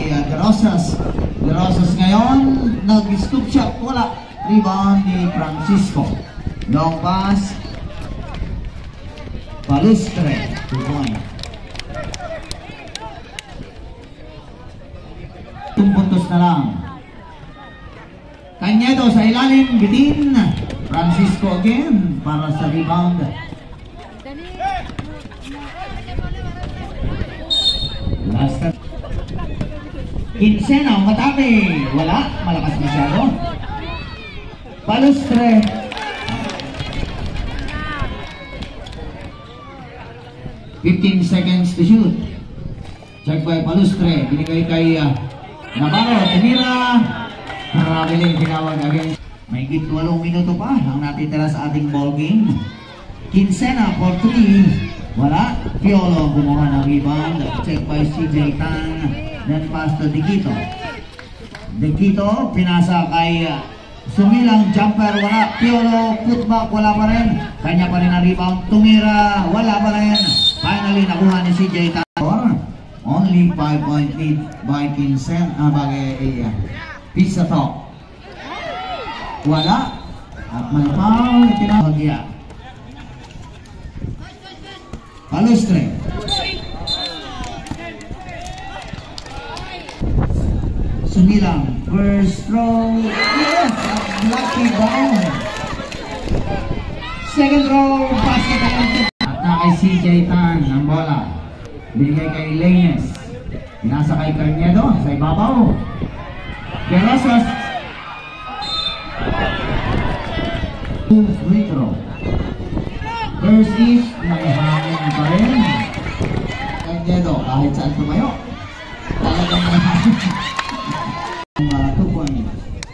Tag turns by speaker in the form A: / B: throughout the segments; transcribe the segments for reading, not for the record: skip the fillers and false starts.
A: kay De Rosas. De Rosas ngayon, nag-scoop shot, wala. Rebound ni Francisco. Long pass. Palustre, 2 point. Puntos na lang. Cañedo sa ilalim, bitin. Francisco again para sa rebound. Last time. Quincena, matami. Wala, malakas masyado. Palustre. Fifteen seconds to shoot. Check by Palustre. Binigay kay Navarro. Tinira. Marabiling tinawag against. May git 8 minuto pa ang natitira sa ating ball game. Quincena for 3. Wala. Piolo kumuha ng rebound. Check by CJ Tan. Then pass to Diquito. Diquito pinasa kay Sumilang, jumper wala. Piolo putback wala pa rin. Kanya pa rin ang rebound. Tumira wala pa rin. Finally nakuha ni CJ Tan. Only 5-point lead by Quincena bagay Pizza Talk. Wala. At may foul itinawagya. Palustre. Sumilang. First throw. Yes! Lucky down. Second throw. Basket again. At na kay CJ Tan ang bola. Binigay kay Lanes. Pinasa kay Cañedo sa ibabaw. De Rosas. Free throw. First is nakihangin pa rin. Cañedo kahit saan tumayo. Talagang nakihangin. 2 points.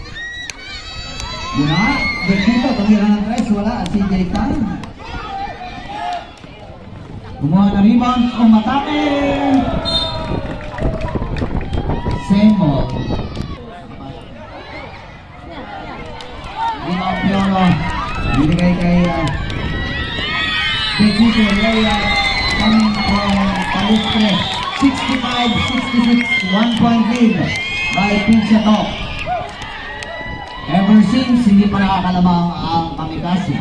A: Yun na. Dito tumira ng tres. Wala. CJ Tan. Kumuha na rebound. Matake. Semo. Rebound Piolo. Binigay kay Diquito. Layup coming from Palustre. 65-66. 1 point lead by Pizza Talk. Ever since hindi pa nakakalamang ang Kamikasi.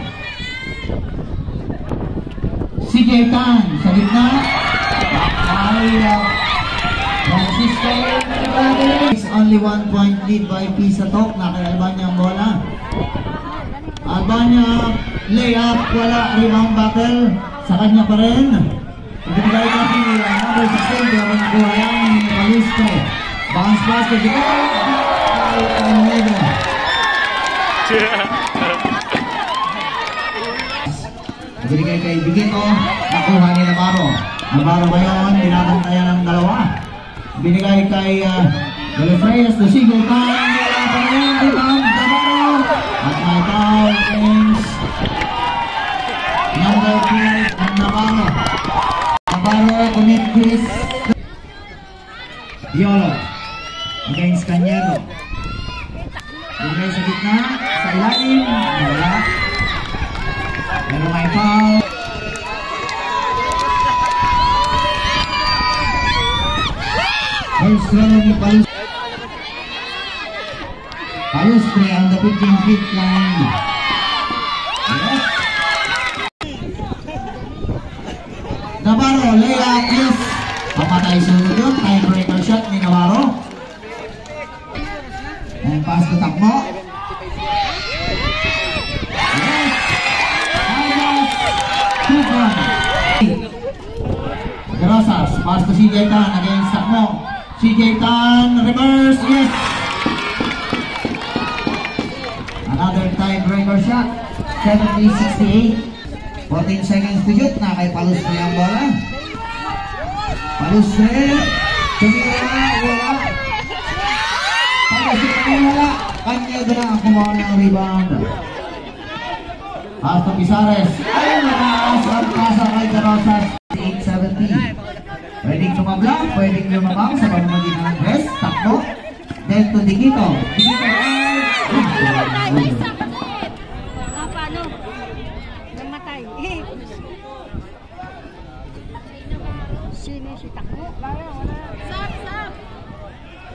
A: CJ Tan sa gitna ay Francisco. Only 1 point lead by Pizza Talk na kay Albania ang bola. Albania layup, wala. Rebound battle sa kanya pa rin. Ibigay natin number 16 pero nakuha yan ni Palustre. Bounce pass to the binigay kay Diquito, nakuha ni Navarro. Navarro ngayon, binabantayan ng dalawa. Binigay kay Delefreyes to Sigol Tan. Wala pa rin, rebound, Navarro. At may foul, James. Number 3, ang Navarro. Navarro, commit Chris. Piolo against Cañedo. Binigay sa gitna, sa ilalim. Wala. Pero may foul. First round ni Palustre. Palustre on the 15-feet line. Yes. Navarro, layup, yes. Pamatay sunod yun. Tiebreaker shot ni Navarro. And pass to Takbo. De Rosas, pass to CJ Tan against Takmo. CJ Tan, reverse, yes! Another tiebreaker shot. 70-68. 14 seconds to shoot. Na kay Palustre ang bola. Palustre. Tumira, wala. Palustre, wala. Cañedo na ang kumuha ng rebound. Pass to Pizares. Ay, nakaas ang pasa kay De Rosas. 8-17. Pwedeng tumablang, pwedeng lumabang sa pamamagitan ng press. Takbo. Then to Diquito. Diquito ay...
B: Paano? Namatay. Sino si Takbo? Sam!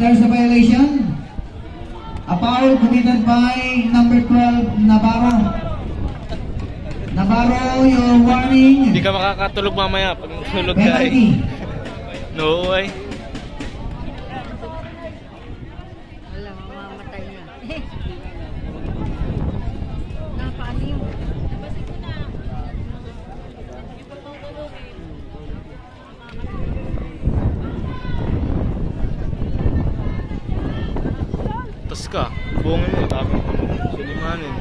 A: there's a violation. A foul committed by number 12, Navarro. Navarro, your warning.
C: Hindi ka makakatulog mamaya pag tulog ka eh.
A: Penalty.
C: No way.
B: Wala, mamamatay na. Paano yun?
C: Tas ka, buongin mo, tapos sulimanin.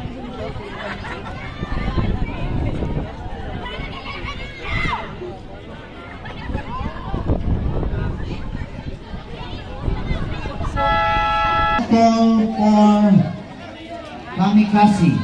A: Call for Kamikaze.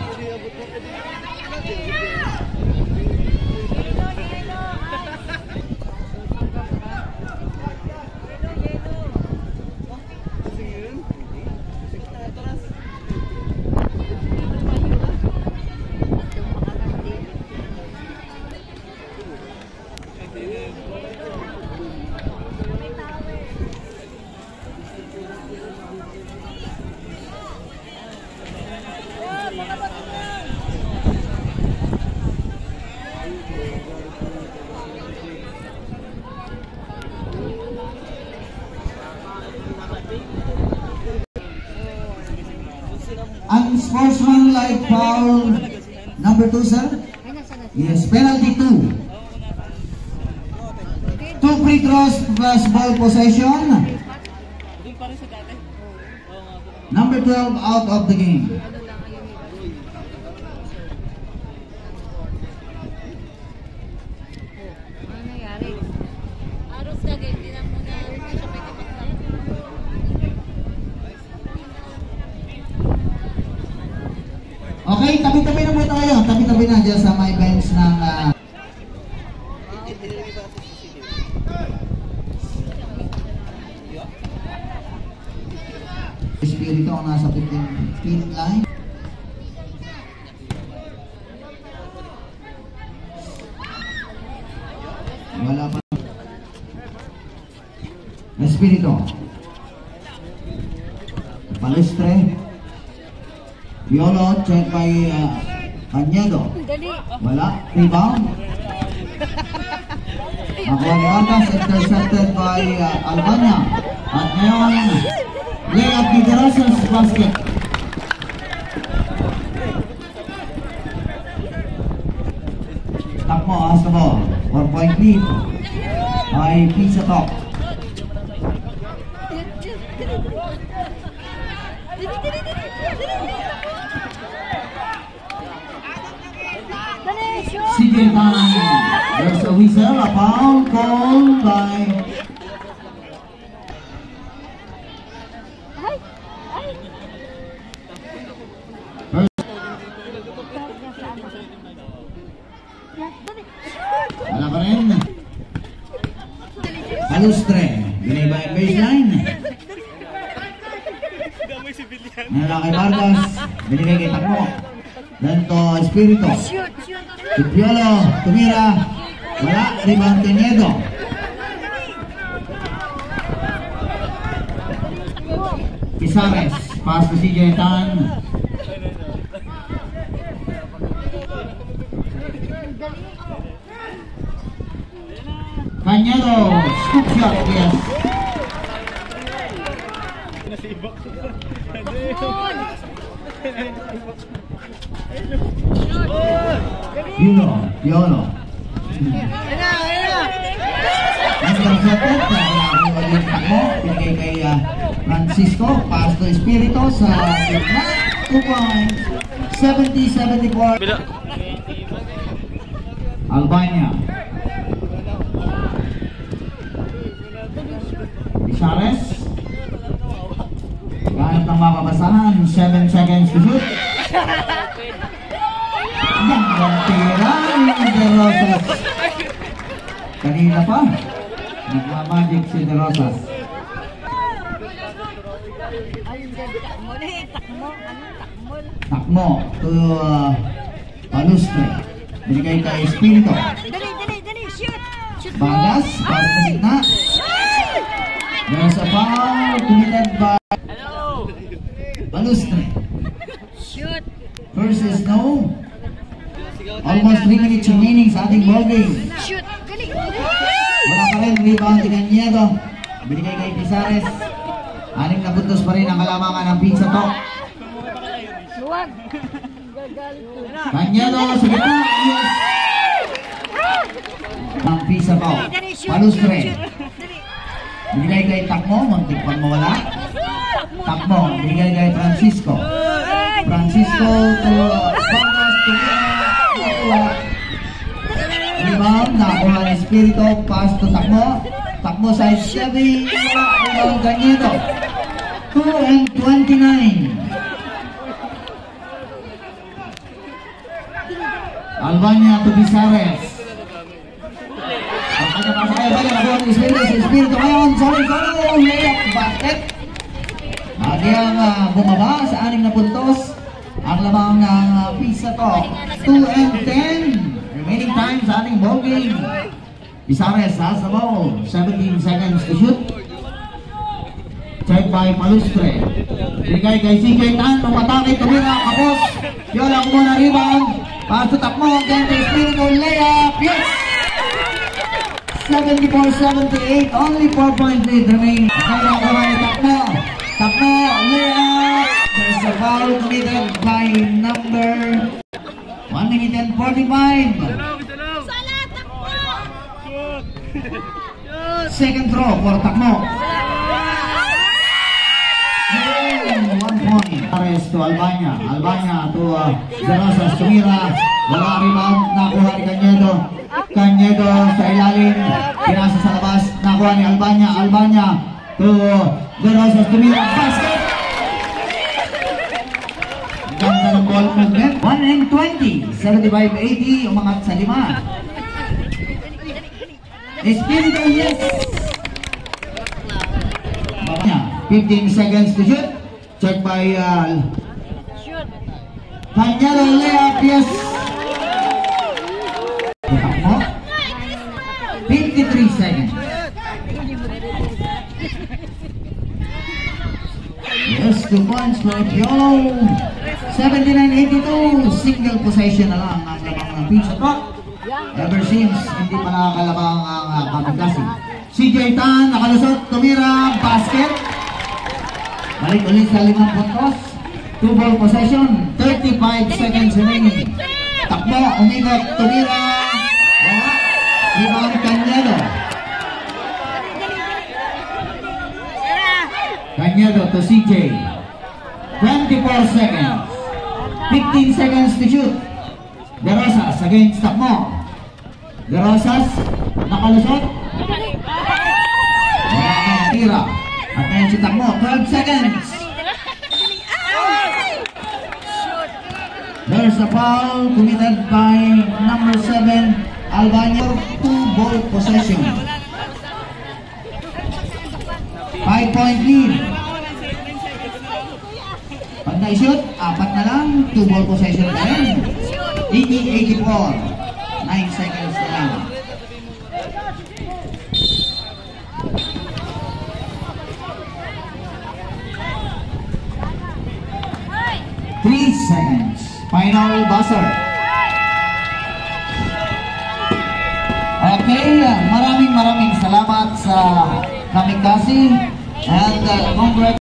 A: Unsportsmanlike foul number 2, sir. Yes, penalty 2. 2 free throws plus ball possession. Number 12 out of the game.
B: Ano nangyari? Aros na game, hindi na muna siya pwede magtalo.
A: Okay, tabi-tabi na muna kayo. Tabi-tabi na dyan sa may bench ng... Espiritu ang nasa 15-feet line. Wala pa. Espiritu. Palustre. Violo, check by Cañedo.
B: Dali.
A: Wala. Rebound. Nakuha ni Atas, intercepted by Albania. At ngayon, layup ni Derosas basket. Takmo, ahas na ball. 4-point lead by Pizza Talk. CJ time. There's a whistle, a foul called by wala pa rin. Palustre. Binibay ang baseline. Nala kay Vargas. Binibay kay Takmo. Danto Espiritu. Piolo. Tumira. Wala. Rebound Cañedo. Pisares. Pass to CJ Tan. Cañedo, scoop shot, yes. Piolo. Intercepted, Takmo, pinigay kay Francisco, pass to Espiritu sa gitna, 2 points, 70-74. Albania. Pisares. Kahit ang mapabasahan, 7 seconds to shoot. Ang tira ni De Rosas. Kanina pa, nagmamagic si De Rosas. Takmo to Palustre. Binigay kay Espiritu.
B: Dali, shoot!
A: Bagas, pass na gitna. There's a foul committed by Palustre.
B: Shoot.
A: First is no. Almost 3 minutes remaining sa ating ball game.
B: Shoot. Galing.
A: Wala pa rin, rebound ni Cañedo. Binigay kay Pizares. 6 na puntos pa rin ang kalamangan ng Pizza Talk.
B: Luwag. Gagalit ko.
A: Cañedo sa gitna. Yes. Ang Pizza Talk. Palustre. Binigay kay Takmo. Muntik pang mawala. Takmo. Binigay kay Francisco. Francisco to Vargas to rebound. Nakuha ni Espiritu. Pass to Takmo. Takmo side stepping. Rebound Cañedo. 2:29. Albania to Pizares. Ang kanya pasakay ba nakuha ni Espiritu ngayon. Sorry. Layup basket. Lagi ang bumaba sa 6 na puntos. Ang lamang ng Pizza Talk. 2:10 remaining time sa ating ball game. Pizares has the ball. 17 seconds to shoot. Check by Palustre. Binigay kay CJ Tan. Umatake, tumira, kapos. Yola kumuna rebound. Pass to Takmo. Then to Espiritu. Layup. Yes! 74-78. Only 4 points lead remaining. Kaya nakuha ni Takmo. Takmo. Layup. There's a foul committed by number 1 minute and 45. Second throw for Takmo. 1 point. Pares to Albania. Albania to Gerosas. Tumira. Wala rebound. Nakuha ni Cañedo. Cañedo sa ilalim. Pinasa sa labas. Nakuha ni Albania. Albania to Gerosas. Tumira. Basket. Ganda ng ball movement. 1:20. 75-80. Umangat sa 5. Espiritu, yes! 15 seconds to shoot. Check by Cañedo. Layup, yes! Takmo. 53 seconds. Yes, 2 points for Piolo. 79-82. Single possession na lang ang lamang ng Pizza Talk. Ever since, hindi pa nakakalabang ang Kamagasi. CJ Tan, nakalusot, tumira, basket. Balik ulit sa 5 puntos. 2 ball possession, 35 seconds remaining. Takbo, umikot, tumira. Wala. Rebound Cañedo. Cañedo to CJ. 24 seconds. 15 seconds to shoot. Gerosas against Takmo. Gerosas, nakalusot. Wala ka natira. At ngayon si Takmo, 12 seconds. There's a foul committed by number 7, Albania. 2 ball possession. 5-point lead. Pag na-shoot, 4 na lang. 2 ball possession pa rin. 80-84. 9 seconds na lang. Three seconds. Final buzzer. Okay, maraming salamat sa Kamikasi and congrats.